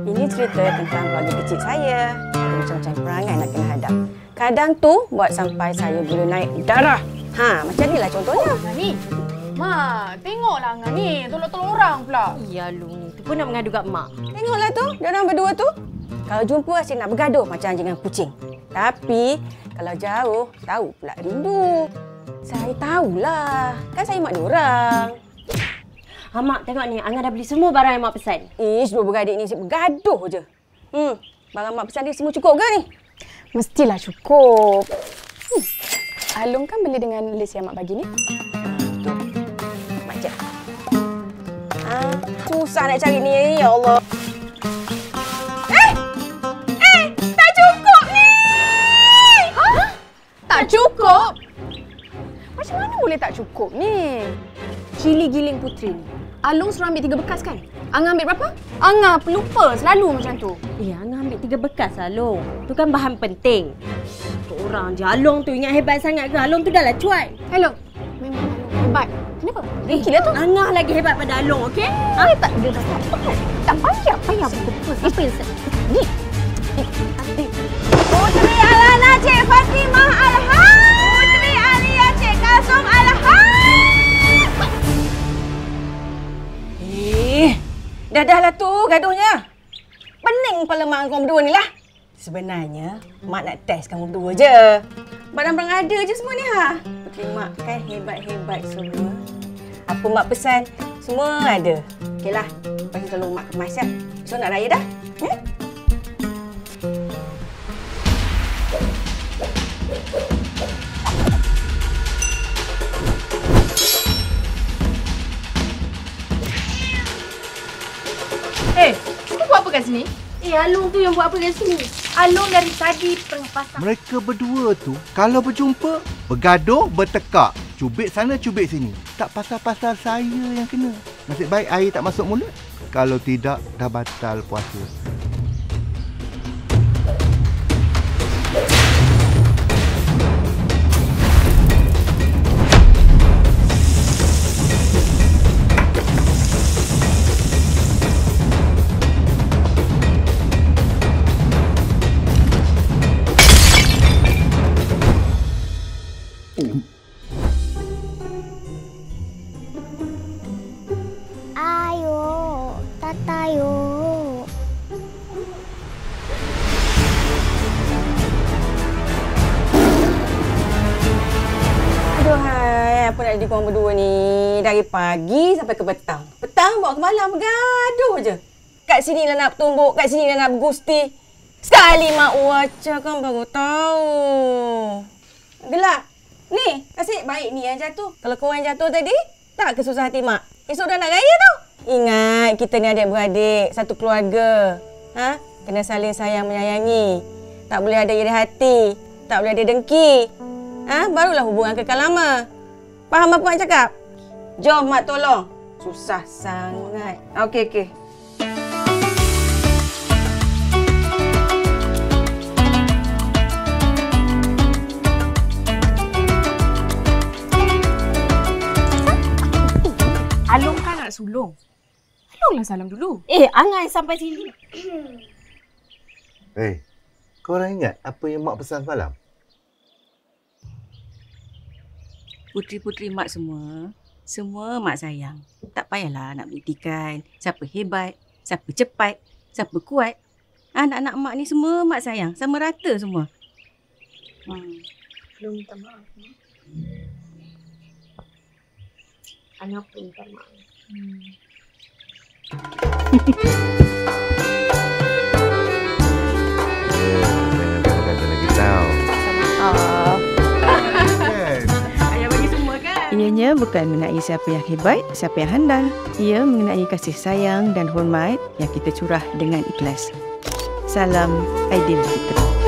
Ini cerita tentang keluarga kecil saya. Ada macam-macam perangai nak kena hadap. Kadang tu buat sampai saya boleh naik darah. Macam ni lah contohnya. Ni, Mak, tengoklah Angah ni. Tolong-tolong orang pula. Ya, Long. Tu pun nak mengadu kat Mak. Tengoklah tu, diorang berdua tu. Kalau jumpa asyik nak bergaduh macam anjing dengan kucing. Tapi kalau jauh, tahu pula rindu. Saya tahulah. Kan saya mak diorang. Mak, tengok ni. Angah dah beli semua barang yang Mak pesan. Dua beradik ni asyik bergaduh je. Barang mak pesan dia semua cukup ke ni? Mestilah cukup. Alung kan beli dengan list yang Mak bagi ni. Betul. Mak cek. Susah nak cari ni, ya Allah. Tak cukup ni! Tak cukup? Macam mana boleh tak cukup ni? Cili giling puteri ni. Alung suruh ambil 3 bekas kan? Angah ambil berapa? Angah pelupa selalu macam tu. Angah ambil 3 bekas lah, Long. Tu kan bahan penting. Tu orang je. Along tu ingat hebat sangat ke? Along tu dah lah cuai. Hello. Memang Alung hebat. Kenapa? Gila tu. Angah lagi hebat pada Along, okey? Tak dia dah tak payah betul. Apa yang ni? Puteri Alana Cik Fatimah Alham! Puteri Alia Cik Kasum Alham! Dah tu gaduhnya. Pening kepala mak kau berdua ni lah. Sebenarnya, mak nak test kamu berdua je. Barang-barang ada je semua ni Puteri mak kan hebat-hebat semua. Apa mak pesan, semua ada. Okeylah, lepas tu tolong mak kemas ya. So nak raya dah. Kau buat apa kat sini? Along tu yang buat apa kat sini? Along dari tadi tengah pasang. Mereka berdua tu kalau berjumpa, bergaduh, bertekak. Cubit sana, cubit sini. Tak pasal-pasal saya yang kena. Nasib baik air tak masuk mulut. Kalau tidak, dah batal puasa. Apa nak jadi korang berdua ni? Dari pagi sampai ke petang. Petang bawa ke malam bergaduh je. Kat sini lah nak bertumbuk, kat sini lah nak bergusti. Sekali mak waca kan baru tahu. Gelak. Ni, asyik baik ni yang jatuh. Kalau korang yang jatuh tadi, tak kesusah hati mak. Esok dah nak raya tau. Ingat, kita ni adik-beradik, satu keluarga. Kena saling sayang menyayangi. Tak boleh ada iri hati. Tak boleh ada dengki. Barulah hubungan kekal lama. Faham apa mak cakap? Jom mak tolong. Susah sangat. Okey. Alung kan nak sulung. Alunglah salam dulu. Angah sampai sini. Korang ingat apa yang mak pesan semalam? Puteri-puteri mak semua mak sayang. Tak payahlah nak buktikan siapa hebat, siapa cepat, siapa kuat. Anak-anak mak ni semua mak sayang. Sama rata semua. Belum minta maaf. Angah pun minta maaf. Jangan kata lagi tau. Maaf. Ayah bagi semua kan? Ianya bukan mengenai siapa yang hebat, siapa yang handal. Ia mengenai kasih sayang dan hormat yang kita curah dengan ikhlas. Salam Aidilfitri.